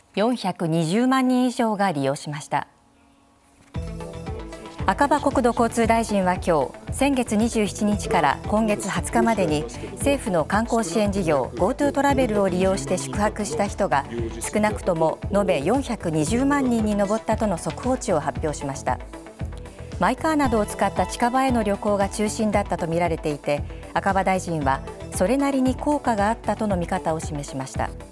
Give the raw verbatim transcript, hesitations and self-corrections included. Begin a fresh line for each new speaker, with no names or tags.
よんひゃくにじゅうまんにん以上が利用しました。赤羽国土交通大臣は今日、先月にじゅうしちにちから今月はつかまでに政府の観光支援事業 GoTo トラベルを利用して宿泊した人が少なくとも延べよんひゃくにじゅうまんにんに上ったとの速報値を発表しました。マイカーなどを使った近場への旅行が中心だったとみられていて、赤羽大臣はそれなりに効果があったとの見方を示しました。